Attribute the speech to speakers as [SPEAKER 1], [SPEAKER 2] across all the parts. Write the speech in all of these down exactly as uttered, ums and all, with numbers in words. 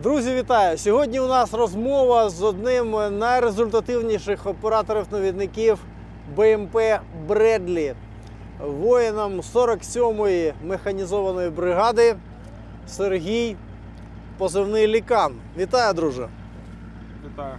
[SPEAKER 1] Друзі, вітаю! Сьогодні у нас розмова з одним з найрезультативніших операторів-навідників Б М П «Бредлі», воїном сорок сьомої механізованої бригади Сергій, позивний Лікан. Вітаю, друже!
[SPEAKER 2] Вітаю.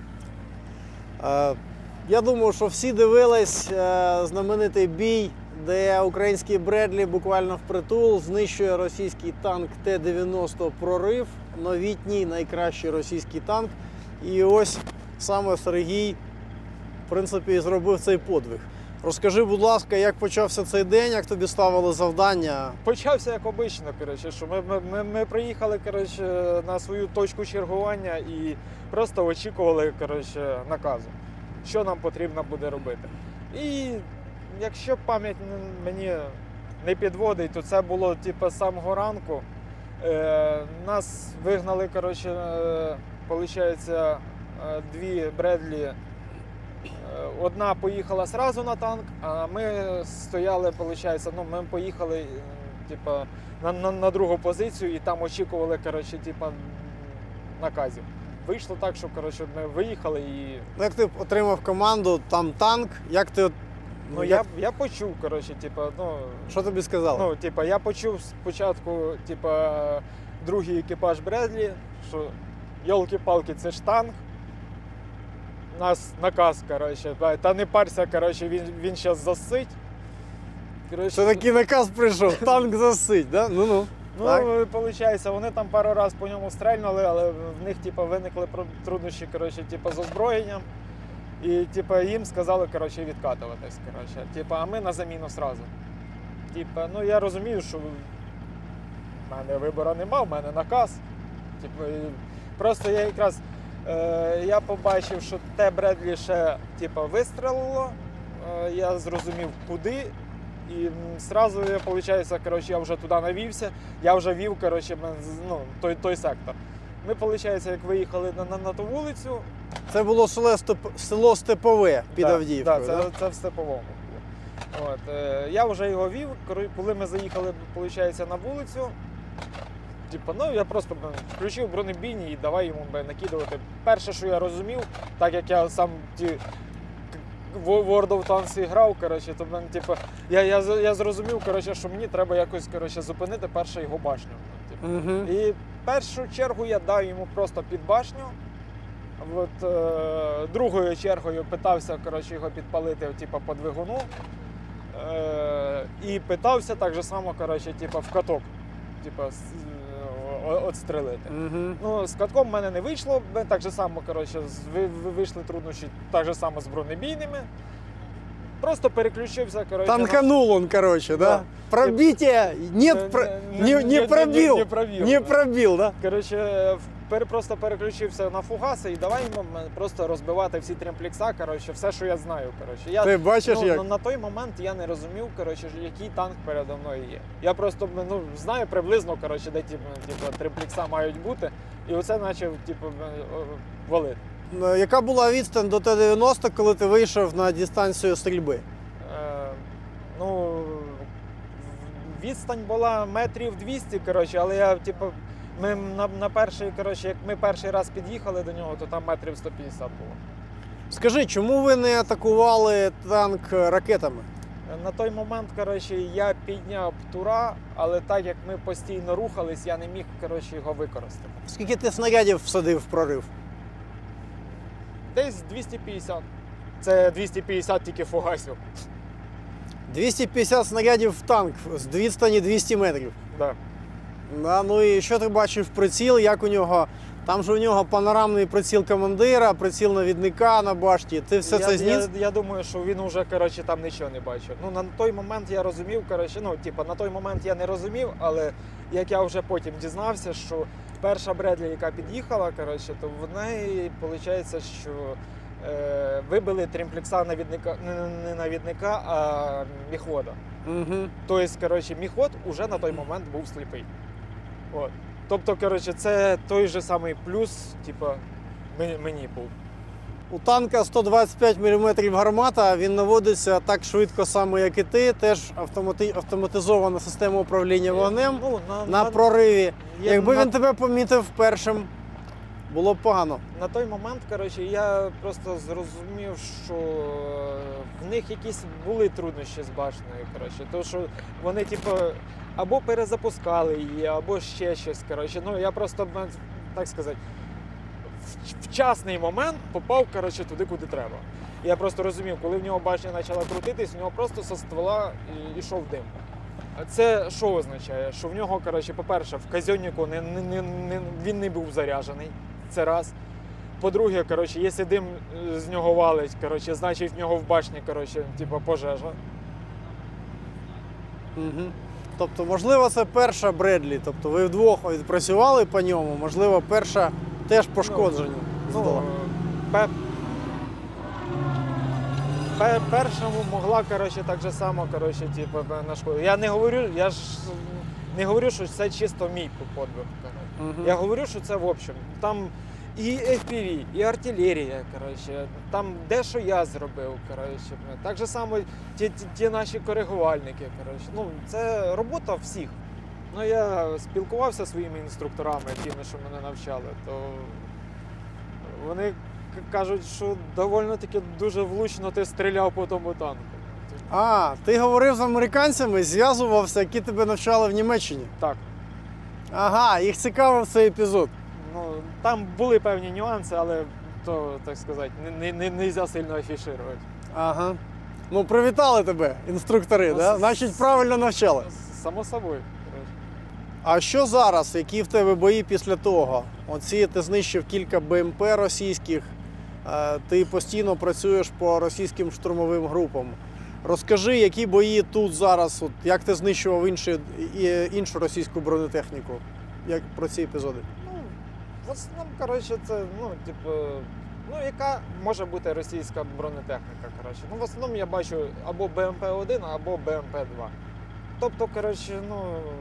[SPEAKER 1] Я думаю, що всі дивились знаменитий бій, де український «Бредлі» буквально впритул знищує російський танк Т дев'яносто «Прорив», новітній, найкращий російський танк. І ось саме Сергій, в принципі, зробив цей подвиг. Розкажи, будь ласка, як почався цей день, як тобі ставили завдання?
[SPEAKER 2] Почався як обично, коротше, що ми, ми, ми, ми приїхали, коротше, на свою точку чергування і просто очікували, коротше, наказу, що нам потрібно буде робити. І якщо пам'ять мені не підводить, то це було типу, з самого ранку. Е, нас вигнали, коротше, е, виходить, е, дві Бредлі. Одна поїхала одразу на танк, а ми стояли, виходить, ну, ми поїхали типу, на, на, на другу позицію і там очікували, коротше, типу, наказів. Вийшло так, що, коротше, ми виїхали і...
[SPEAKER 1] Як ти отримав команду, там танк, як ти...
[SPEAKER 2] Ну,
[SPEAKER 1] як...
[SPEAKER 2] я, я почув, коротше, типу, ну...
[SPEAKER 1] Що тобі сказали?
[SPEAKER 2] Ну, типу, я почув спочатку, типу, другий екіпаж Бредлі, що йолки-палки, це ж танк. Нас наказ, коротше, та не парся, коротше, він, він зараз засить. Коротше,
[SPEAKER 1] це такий наказ прийшов, танк засить, да? Ну-ну.
[SPEAKER 2] Ну, виходить, вони там пару разів по ньому стрельнули, але в них, типу, виникли труднощі, коротше, типу, з озброєнням. І, типу, їм сказали, коротше, відкатуватись, коротше. Типу, а ми на заміну одразу. Типу, ну, я розумію, що в мене вибору нема, в мене наказ. Типу, просто я якраз е, я побачив, що те Бредлі ще, типу, вистрелило. Е, я зрозумів, куди. І одразу, виходить, коротше, я вже туди навівся, я вже вів, коротше, ну, той, той сектор. Ми, виходить, як виїхали на, на, на ту вулицю.
[SPEAKER 1] Це було село, Степ... село Степове під
[SPEAKER 2] да,
[SPEAKER 1] Авдіївкою,
[SPEAKER 2] да,
[SPEAKER 1] да?
[SPEAKER 2] це, це в Степовому було. От, е, я вже його вів, коли ми заїхали, виходить, на вулицю. Типу, ну, я просто включив бронебійні і давай йому накидувати. Перше, що я розумів, так як я сам ті World of Tanks грав, коротше, то типу, я, я, я зрозумів, коротше, що мені треба якось, коротше, зупинити першу його башню. Типу.
[SPEAKER 1] Угу.
[SPEAKER 2] І в першу чергу я дав йому просто під башню. От, е, другою чергою питався, коротше, його підпалити типу, по двигуну. Е, і питався так же само, коротше, типу, в каток. Типу, отстрелити.
[SPEAKER 1] Угу.
[SPEAKER 2] Ну, з катком в мене не вийшло, ми так же само, коротше, вийшли труднощі так же само з бронебійними. Просто переключився, коротше.
[SPEAKER 1] Танканул он, короче, да?
[SPEAKER 2] Да.
[SPEAKER 1] Пробитие нет, про... не, не, не пробил,
[SPEAKER 2] не пробил,
[SPEAKER 1] не
[SPEAKER 2] да.
[SPEAKER 1] пробил, да?
[SPEAKER 2] Коротше, пер, просто переключився на фугаси і давай йому просто розбивати всі тремплекса, коротше, все, що я знаю, коротше. Я,
[SPEAKER 1] Ти бачиш,
[SPEAKER 2] ну,
[SPEAKER 1] як?
[SPEAKER 2] На, на той момент я не розумів, коротше, який танк передо мною є. Я просто, ну, знаю приблизно, коротше, де ті, типу, тремплекса мають бути, і оце почав, типу, валити.
[SPEAKER 1] Яка була відстань до Т дев'яносто, коли ти вийшов на дистанцію стрільби?
[SPEAKER 2] Е, ну, відстань була метрів двісті, коротше, але я, типу, ми на, на перший, коротше, як ми перший раз під'їхали до нього, то там метрів сто п'ятдесят було.
[SPEAKER 1] Скажи, чому ви не атакували танк ракетами?
[SPEAKER 2] На той момент, коротше, я підняв тура, але так як ми постійно рухались, я не міг, коротше, його використати.
[SPEAKER 1] Скільки ти снарядів всадив в прорив?
[SPEAKER 2] Десь двісті п'ятдесят. Це двісті п'ятдесят тільки фугасів.
[SPEAKER 1] двісті п'ятдесят снарядів в танк з відстані двісті метрів.
[SPEAKER 2] Да.
[SPEAKER 1] Да, ну і що ти бачив приціл, як у нього? Там же у нього панорамний приціл командира, приціл навідника на башті. Ти все
[SPEAKER 2] я,
[SPEAKER 1] це зніс?
[SPEAKER 2] Я, я думаю, що він уже, коротше, там нічого не бачив. Ну, на той момент я розумів, коротше, ну, типу, на той момент я не розумів, але як я вже потім дізнався, що перша Бредлі, яка під'їхала, коротше, то в неї, виходить, що е, вибили тремплекса навідника, не, не навідника, а міхвода.
[SPEAKER 1] Угу.
[SPEAKER 2] Тобто, коротше, міхвод уже на той момент був сліпий. От. Тобто, коротше, це той же самий плюс, типу, мені був.
[SPEAKER 1] У танка сто двадцять п'ять міліметрів гармата, він наводиться так швидко само, як і ти, теж автомати... автоматизована система управління вогнем
[SPEAKER 2] ну, на,
[SPEAKER 1] на
[SPEAKER 2] на...
[SPEAKER 1] прориві.
[SPEAKER 2] Є
[SPEAKER 1] Якби
[SPEAKER 2] на...
[SPEAKER 1] він тебе помітив першим, було б погано.
[SPEAKER 2] На той момент, коротше, я просто зрозумів, що в них якісь були труднощі з башнею. Коротше, тому що вони, типу, або перезапускали її, або ще щось. Коротше. Ну, я просто, так сказати, в вчасний момент попав, коротше, туди, куди треба. Я просто розумів, коли в нього башня почала крутитись, в нього просто зі ствола йшов дим. Це що означає? Що в нього, коротше, по-перше, в казьоннику не, не, не, не, він не був заряджений. Це раз. По-друге, коротше, якщо дим з нього валить, коротше, значить в нього в башні, коротше, типу, пожежа.
[SPEAKER 1] Угу. Тобто, можливо, це перша Бредлі. Тобто ви вдвох відпрацювали по ньому, можливо, перша теж пошкодження.
[SPEAKER 2] Ну, пе... Пе... Першому могла, коротше, так же само, коротше, типу, нашкодити. Я не говорю, я ж не говорю, що це чисто мій подвиг.
[SPEAKER 1] Угу.
[SPEAKER 2] Я говорю, що це в общем. Там і еф пі ві, і артилерія, коротше, там дещо я зробив, коротше. Так же само ті, ті, ті наші коригувальники, коротше. Ну, це робота всіх. Ну, я спілкувався зі своїми інструкторами, тими, що мене навчали, то вони кажуть, що доволі таки дуже влучно ти стріляв по тому танку.
[SPEAKER 1] А, ти говорив з американцями, зв'язувався, які тебе навчали в Німеччині.
[SPEAKER 2] Так.
[SPEAKER 1] Ага, їх цікавив цей епізод.
[SPEAKER 2] Ну, там були певні нюанси, але то, так сказати, не, не, не можна сильно афішувати.
[SPEAKER 1] Ага. Ну, привітали тебе, інструктори,
[SPEAKER 2] Ну,
[SPEAKER 1] да?
[SPEAKER 2] с-
[SPEAKER 1] Значить, правильно навчали.
[SPEAKER 2] Само собою.
[SPEAKER 1] А що зараз? Які в тебе бої після того? Оці ти знищив кілька Б М П російських, е, ти постійно працюєш по російським штурмовим групам. Розкажи, які бої тут зараз, от, як ти знищував інші, і- іншу російську бронетехніку? Як про ці епізоди?
[SPEAKER 2] Ну, в основному, коротше, це, ну, типу, ну, яка може бути російська бронетехніка, коротше. Ну, в основному я бачу або Б М П один, або Б М П два. Тобто, коротше, ну,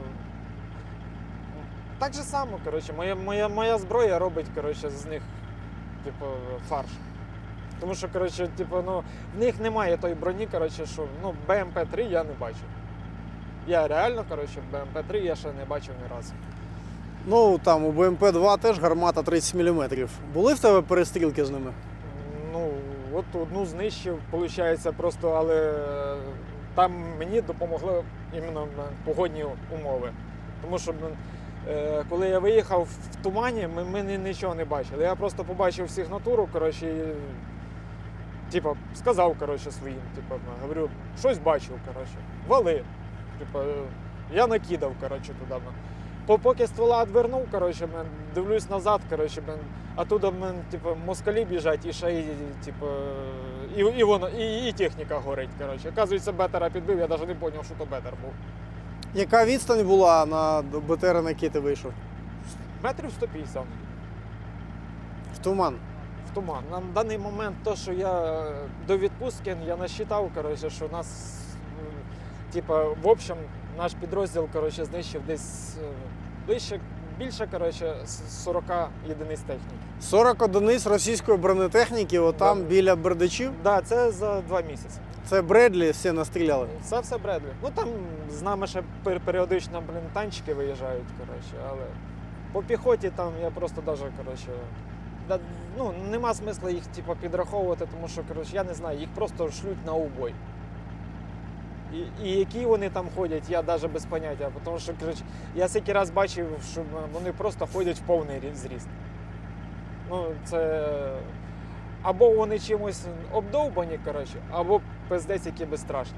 [SPEAKER 2] так же само, коротше, моя, моя, моя зброя робить, коротше, з них, типу, фарш. Тому що, коротше, типу, ну, в них немає тої броні, коротше, що, ну, Б М П три я не бачу. Я реально, коротше, Б М П три я ще не бачив ні разу.
[SPEAKER 1] Ну, там у Б М П два теж гармата тридцять міліметрів. Були в тебе перестрілки з ними?
[SPEAKER 2] Ну, от одну знищив, виходить, просто, але там мені допомогли іменно погодні умови. Тому що е, коли я виїхав в тумані, ми, ми ні- нічого не бачили. Я просто побачив сигнатуру, коротше, і типу, сказав, коротше, своїм, типу, говорю, щось бачив, коротше, вали. Типу, я накидав, коротше, туди. По- Поки ствола відвернув, коротше, мен, дивлюсь назад, коротше, мен, а туди мен, типу, москалі біжать і ще і, типу, і, і, воно, і, і техніка горить. Коротше. Оказується, бетера підбив, я навіть не зрозумів, що то бетер був.
[SPEAKER 1] Яка відстань була на Б Т Р, на який ти вийшов?
[SPEAKER 2] Метрів сто п'ятдесят
[SPEAKER 1] В туман.
[SPEAKER 2] в туман. На даний момент, то, що я до відпустки, я насчитав, коротше, що нас, м, типу, в общем, наш підрозділ, коротше, знищив десь е, ближче, більше, коротше, с- сорок єдиниць техніки.
[SPEAKER 1] сорок одиниць російської бронетехніки, отам
[SPEAKER 2] Да.
[SPEAKER 1] біля Бердичів.
[SPEAKER 2] Да, це за два місяці.
[SPEAKER 1] Це Бредлі всі настріляли.
[SPEAKER 2] Це все Бредлі. Ну там з нами ще пер- періодично, блін, танчики виїжджають, коротше, але по піхоті там я просто даже, коротше, да, ну, нема смисла їх типу, підраховувати, тому що, коротше, я не знаю, їх просто шлють на убой. І, і які вони там ходять, я навіть без поняття, тому що, коротше, я стільки раз бачив, що вони просто ходять в повний рі- зріст. Ну, це або вони чимось обдовбані, коротше, або пиздець, які безстрашні.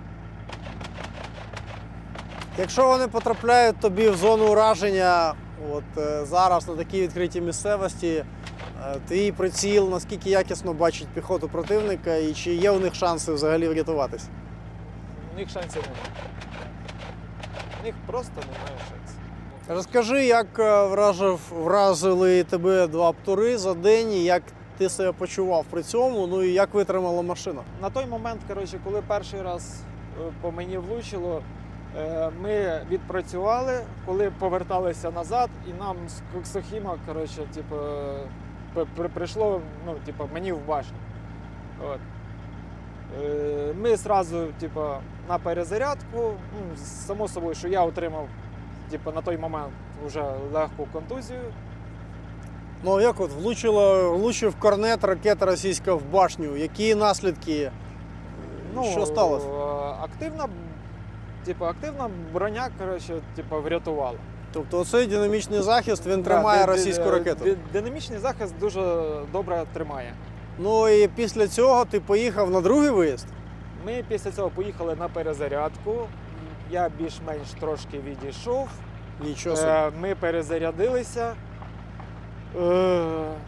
[SPEAKER 1] Якщо вони потрапляють тобі в зону ураження, от е, зараз на такій відкритій місцевості, е, твій приціл, наскільки якісно бачить піхоту противника і чи є у них шанси взагалі врятуватись?
[SPEAKER 2] У них шансів немає. У них просто немає шансів.
[SPEAKER 1] Розкажи, як е, вражив, вразили тебе два птури за день, і як ти себе почував при цьому, ну і як витримала машина?
[SPEAKER 2] На той момент, коротше, коли перший раз е, по мені влучило, е, ми відпрацювали, коли поверталися назад, і нам з Коксохіма, коротше, типу, при- при- прийшло, ну, типу, мені в башню. От. Е, Ми одразу, типу, на перезарядку, ну, само собою, що я отримав, типу, на той момент вже легку контузію.
[SPEAKER 1] Ну а як от влучило, влучив корнет ракета російська в башню? Які наслідки? Що сталося?
[SPEAKER 2] е, Активна, типу, активна броня, коротше, типу, врятувала.
[SPEAKER 1] Тобто оцей динамічний захист, він
[SPEAKER 2] Да,
[SPEAKER 1] тримає
[SPEAKER 2] ди- ди-
[SPEAKER 1] російську ракету.
[SPEAKER 2] ди- Динамічний захист дуже добре тримає.
[SPEAKER 1] Ну і після цього ти поїхав на другий виїзд?
[SPEAKER 2] Ми після цього поїхали на перезарядку. Я більш-менш трошки відійшов.
[SPEAKER 1] Нічого собі.
[SPEAKER 2] Е, Ми перезарядилися. Е,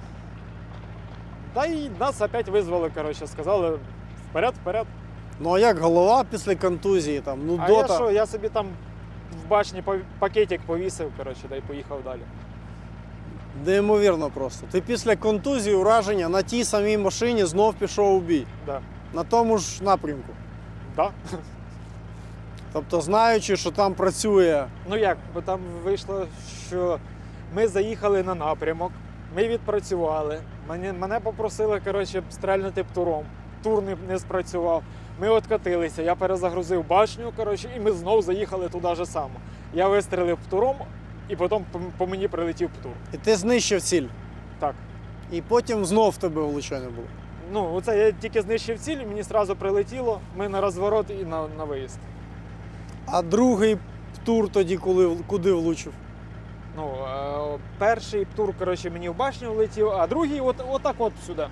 [SPEAKER 2] Та й нас опять визвали, коротше, сказали вперед, вперед.
[SPEAKER 1] Ну а як голова після контузії? Там, ну,
[SPEAKER 2] А
[SPEAKER 1] дота.
[SPEAKER 2] я що, я собі там в башні пов- пакетик повісив, коротше, да й поїхав далі.
[SPEAKER 1] Неймовірно просто. Ти після контузії, ураження на тій самій машині знов пішов у бій.
[SPEAKER 2] Да.
[SPEAKER 1] На тому ж напрямку.
[SPEAKER 2] Да.
[SPEAKER 1] Тобто, знаючи, що там працює.
[SPEAKER 2] Ну як, бо там вийшло, що ми заїхали на напрямок, ми відпрацювали. Мене, мене попросили, коротше, стрельнути птуром. Тур не, не спрацював. Ми откатилися, я перезагрузив башню, коротше, і ми знов заїхали туди же само. Я вистрелив птуром, і потім по, по мені прилетів птур.
[SPEAKER 1] І ти знищив ціль.
[SPEAKER 2] Так.
[SPEAKER 1] І потім знов в тебе влучання було.
[SPEAKER 2] Ну, оце я тільки знищив ціль, мені одразу прилетіло, ми на розворот і на, на виїзд.
[SPEAKER 1] А другий тур тоді, коли, куди влучив?
[SPEAKER 2] Ну, е, перший птур, коротше, мені в башню влетів, а другий от, отак от сюди.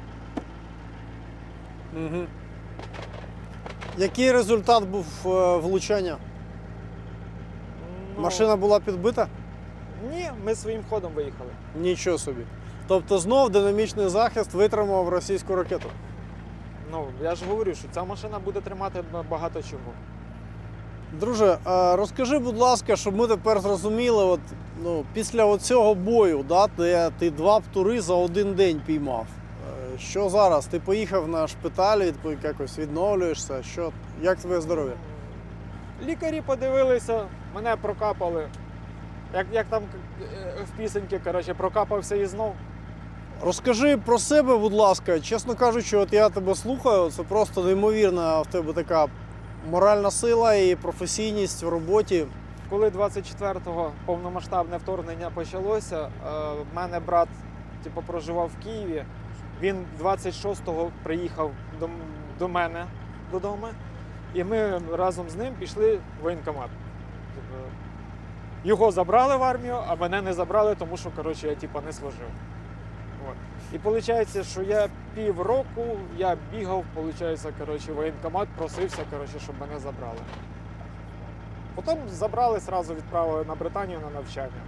[SPEAKER 1] Угу. Який результат був е, влучання?
[SPEAKER 2] Ну,
[SPEAKER 1] Машина була підбита?
[SPEAKER 2] Ні, ми своїм ходом виїхали.
[SPEAKER 1] Нічого собі. Тобто знов динамічний захист витримав російську ракету.
[SPEAKER 2] Ну, я ж говорю, що ця машина буде тримати багато чого.
[SPEAKER 1] Друже, а розкажи, будь ласка, щоб ми тепер зрозуміли, от, ну, після цього бою, да, де ти два птури за один день піймав. е, Що зараз? Ти поїхав на шпиталь, від- якось відновлюєшся? Що, як твоє здоров'я?
[SPEAKER 2] Лікарі подивилися, мене прокапали. Як, як там е, в пісеньки, коротше, прокапався і знов.
[SPEAKER 1] Розкажи про себе, будь ласка. Чесно кажучи, от я тебе слухаю, це просто неймовірна в тебе така моральна сила і професійність в роботі.
[SPEAKER 2] Коли двадцять четвертого повномасштабне вторгнення почалося, е, в мене брат типу, проживав в Києві. Він двадцять шостого приїхав до, м- до мене додому, і ми разом з ним пішли в воєнкомат. Типу, його забрали в армію, а мене не забрали, тому що коротше, я типу, не служив. От. І виходить, що я півроку я бігав, виходить, коротше, в воєнкомат, просився, коротше, щоб мене забрали. Потім забрали, одразу відправили на Британію на навчання.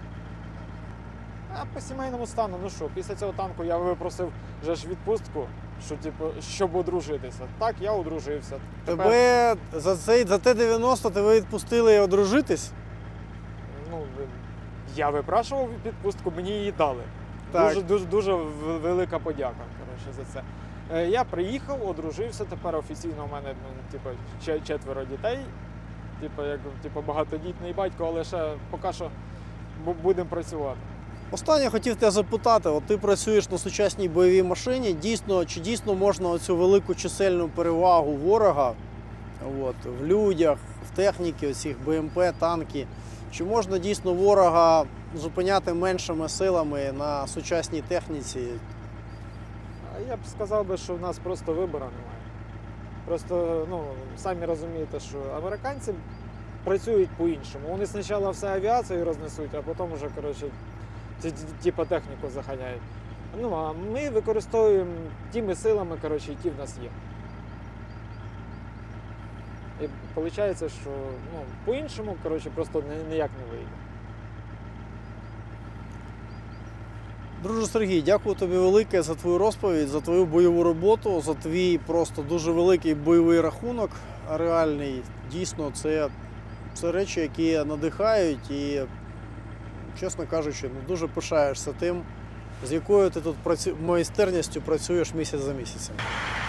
[SPEAKER 2] А по сімейному стану, ну що, після цього танку я випросив вже ж відпустку, що, типу, щоб одружитися. Так, я одружився. Тепер,
[SPEAKER 1] Тебе за цей за Т дев'яносто тебе відпустили одружитись?
[SPEAKER 2] ну, я випрашував відпустку, мені її дали.
[SPEAKER 1] Так.
[SPEAKER 2] Дуже, дуже, дуже в- велика подяка, коротше, за це. Е, Я приїхав, одружився, тепер офіційно у мене ну, типу, ще- четверо дітей. Типу, як типу, багатодітний батько, але ще поки що бу- будемо працювати.
[SPEAKER 1] Останнє хотів тебе запитати, от ти працюєш на сучасній бойовій машині, дійсно, чи дійсно можна оцю велику чисельну перевагу ворога от, в людях, в техніці, оцих Б М П, танки, чи можна дійсно ворога зупиняти меншими силами на сучасній техніці?
[SPEAKER 2] А я б сказав би, що в нас просто вибору немає. Просто, ну, самі розумієте, що американці працюють по-іншому. Вони спочатку все авіацію рознесуть, а потім вже, коротше, ті- ті- типу техніку заганяють. Ну, а ми використовуємо тими силами, коротше, які в нас є. І виходить, що ну, по-іншому, коротше, просто ні- ніяк не вийде.
[SPEAKER 1] Друже Сергій, дякую тобі велике за твою розповідь, за твою бойову роботу, за твій просто дуже великий бойовий рахунок реальний. Дійсно, це, це речі, які надихають і, чесно кажучи, ну, дуже пишаєшся тим, з якою ти тут працю... майстерністю працюєш місяць за місяцем.